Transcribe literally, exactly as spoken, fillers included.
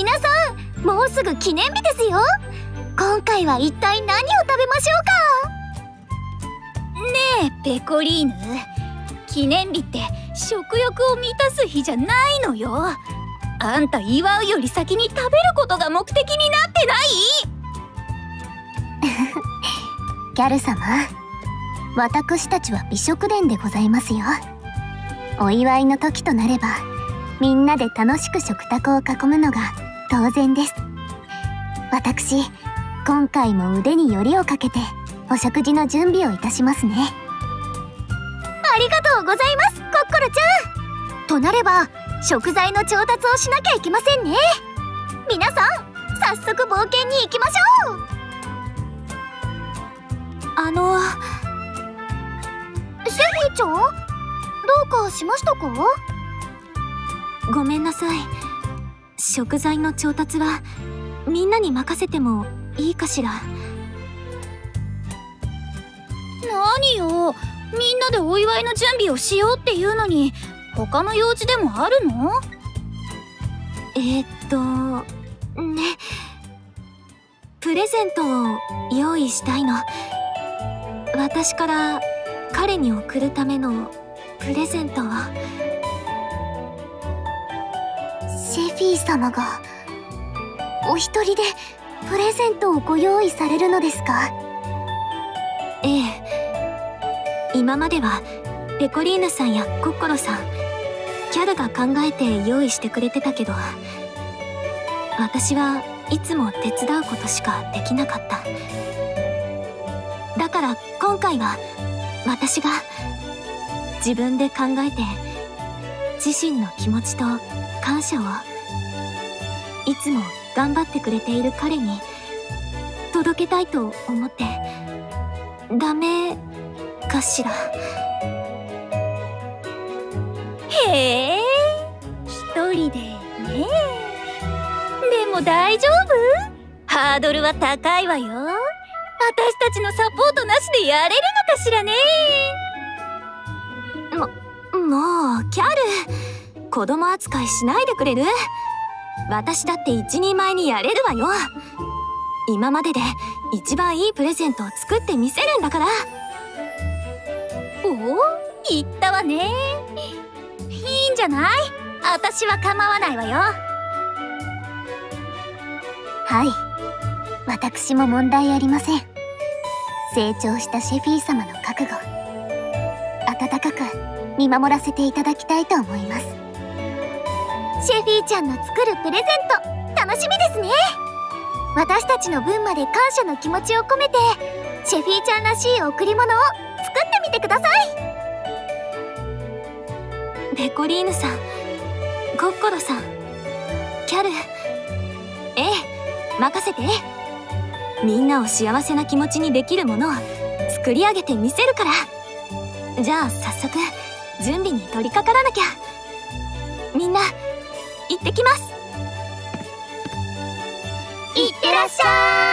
皆さん、もうすぐ記念日ですよ。今回は一体何を食べましょうか。 ねえペコリーヌ、記念日って食欲を満たす日じゃないのよ。あんた祝うより先に食べることが目的になってない？ ギャル様、私たちは美食殿でございますよ。お祝いの時となればみんなで楽しく食卓を囲むのが当然です。私、今回も腕によりをかけてお食事の準備をいたしますね。ありがとうございます、コッコロちゃん。となれば食材の調達をしなきゃいけませんね。皆さん、早速冒険に行きましょう。あのシェフィーちゃん、どうかしましたか？ごめんなさい。食材の調達はみんなに任せてもいいかしら。 何よ、みんなでお祝いの準備をしようっていうのに他の用事でもあるの？ えー、っとね、プレゼントを用意したいの。私から彼に贈るためのプレゼントを。シェフィー様がお一人でプレゼントをご用意されるのですか？ええ、今まではペコリーヌさんやコッコロさん、キャルが考えて用意してくれてたけど、私はいつも手伝うことしかできなかった。だから今回は私が自分で考えて、自身の気持ちと感謝をいつも頑張ってくれている彼に届けたいと思って。ダメかしら？ へえ、一人でね。でも大丈夫？ハードルは高いわよ。私たちのサポートなしでやれるのかしらね。 も、もうキャル、子供扱いしないでくれる？私だって一人前にやれるわよ。今までで一番いいプレゼントを作ってみせるんだから。 おお、言ったわね。いいんじゃない？私は構わないわよ。 はい、私も問題ありません。成長したシェフィー様の覚悟、温かく見守らせていただきたいと思います。シェフィーちゃんの作るプレゼント、楽しみですね。私たちの分まで感謝の気持ちを込めて、シェフィーちゃんらしい贈り物を作ってみてください。ペコリーヌさん、コッコロさん、キャル、ええ、任せて。みんなを幸せな気持ちにできるものを作り上げてみせるから。じゃあ早速準備に取り掛からなきゃ。みんな行ってきます。いってらっしゃい。